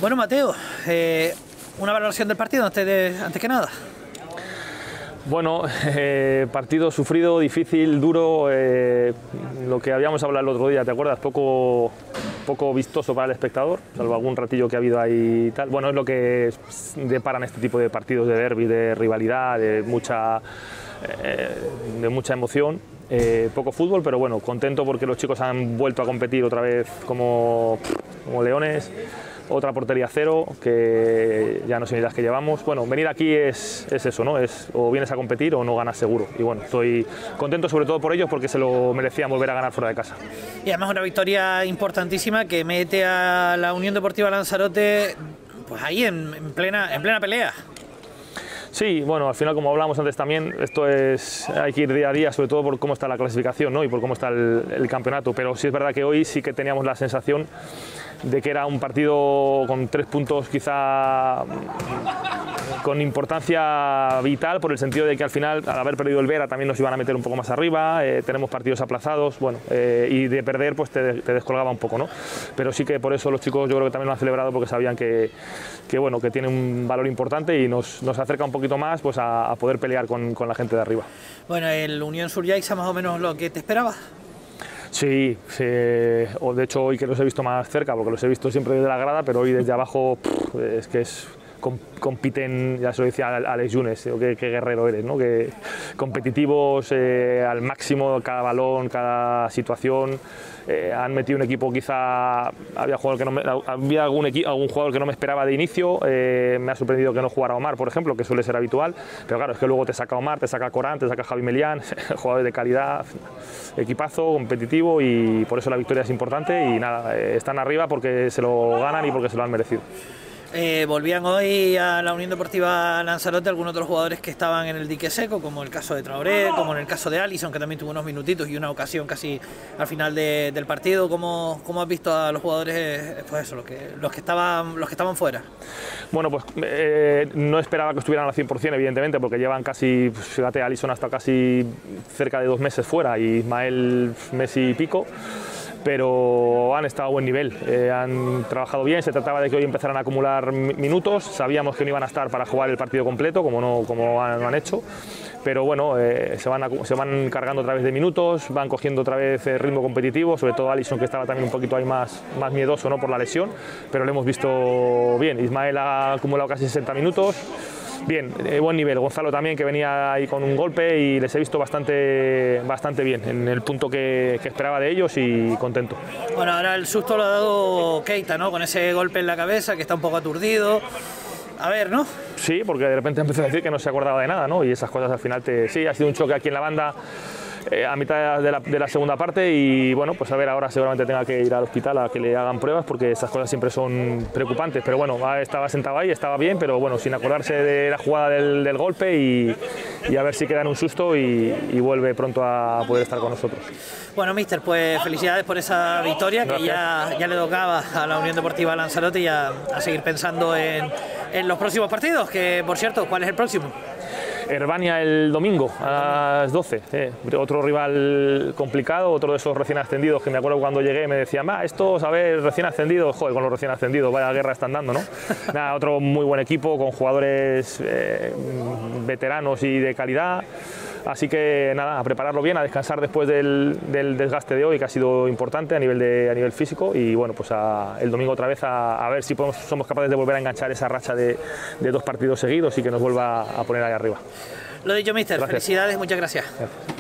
Bueno, Mateo, una valoración del partido antes que nada. Bueno, partido sufrido, difícil, duro, lo que habíamos hablado el otro día, ¿te acuerdas? Poco vistoso para el espectador, salvo algún ratillo que ha habido ahí y tal. Bueno, es lo que deparan este tipo de partidos de derbi, de rivalidad, de mucha emoción. Poco fútbol, pero bueno, contento porque los chicos han vuelto a competir otra vez como leones. Otra portería cero, que ya no sé ni las que llevamos. Bueno, venir aquí es eso, ¿no? Es o vienes a competir o no ganas seguro. Y bueno, estoy contento sobre todo por ellos porque se lo merecían volver a ganar fuera de casa. Y además una victoria importantísima que mete a la Unión Deportiva Lanzarote pues ahí en plena pelea. Sí, bueno, al final, como hablábamos antes también, hay que ir día a día, sobre todo por cómo está la clasificación, ¿no? Y por cómo está el campeonato. Pero sí es verdad que hoy sí que teníamos la sensación de que era un partido con 3 puntos quizá con importancia vital, por el sentido de que al final, al haber perdido el Vera, también nos iban a meter un poco más arriba, tenemos partidos aplazados, bueno, y de perder pues te descolgaba un poco, ¿no? Pero sí que por eso los chicos yo creo que también lo han celebrado, porque sabían que bueno, que tiene un valor importante y nos acerca un poquito más pues a poder pelear con la gente de arriba. Bueno, el Unión Surjaiza más o menos lo que te esperabas. Sí, o de hecho hoy que los he visto más cerca, porque los he visto siempre desde la grada, pero hoy desde abajo es que compiten, ya se lo decía Alex Yunes, qué guerrero eres, ¿no? Que competitivos al máximo, cada balón, cada situación. Han metido un equipo, quizá había algún jugador que no me esperaba de inicio. Me ha sorprendido que no jugara Omar, por ejemplo, que suele ser habitual, pero claro, es que luego te saca Omar, te saca Corán, te saca Javi Melián, jugadores de calidad, equipazo, competitivo, y por eso la victoria es importante. Y nada, están arriba porque se lo ganan y porque se lo han merecido. Volvían hoy a la Unión Deportiva Lanzarote algunos de los jugadores que estaban en el dique seco, como el caso de Traoré, como en el caso de Alisson, que también tuvo unos minutitos y una ocasión casi al final del partido. ¿Cómo has visto a los jugadores, pues eso, los que estaban fuera? Bueno, pues no esperaba que estuvieran al 100%, evidentemente, porque llevan casi, fíjate, Alisson hasta casi cerca de 2 meses fuera y Ismael mes y pico. Pero han estado a buen nivel, han trabajado bien. Se trataba de que hoy empezaran a acumular minutos, sabíamos que no iban a estar para jugar el partido completo, como no han hecho, pero bueno, se van cargando otra vez de minutos, van cogiendo otra vez ritmo competitivo, sobre todo Alisson, que estaba también un poquito ahí más miedoso, ¿no?, por la lesión, pero lo hemos visto bien. Ismael ha acumulado casi 60 minutos. Bien, buen nivel. Gonzalo también, que venía ahí con un golpe, y les he visto bastante bien, en el punto que esperaba de ellos, y contento. Bueno, ahora el susto lo ha dado Keita, ¿no?, con ese golpe en la cabeza, que está un poco aturdido. A ver, ¿no? Sí, porque de repente empezó a decir que no se acordaba de nada, ¿no? Y esas cosas al final sí, ha sido un choque aquí en la banda a mitad de la segunda parte, y bueno, pues a ver, ahora seguramente tenga que ir al hospital a que le hagan pruebas, porque esas cosas siempre son preocupantes. Pero bueno, estaba sentado ahí, estaba bien, pero bueno, sin acordarse de la jugada del golpe, y a ver si queda en un susto y vuelve pronto a poder estar con nosotros. Bueno, míster, pues felicidades por esa victoria. Gracias. Que ya le tocaba a la Unión Deportiva Lanzarote, y a seguir pensando en los próximos partidos, que por cierto, ¿cuál es el próximo? Herbania el domingo a las 12, otro rival complicado, otro de esos recién ascendidos, que me acuerdo cuando llegué me decían, estos, a ver, recién ascendidos, joder, con los recién ascendidos, vaya guerra están dando, ¿no? Nada, otro muy buen equipo, con jugadores veteranos y de calidad. Así que nada, a prepararlo bien, a descansar después del desgaste de hoy, que ha sido importante a nivel físico, y bueno, pues el domingo otra vez a ver si somos capaces de volver a enganchar esa racha de 2 partidos seguidos y que nos vuelva a poner ahí arriba. Lo dicho, míster, felicidades, muchas gracias.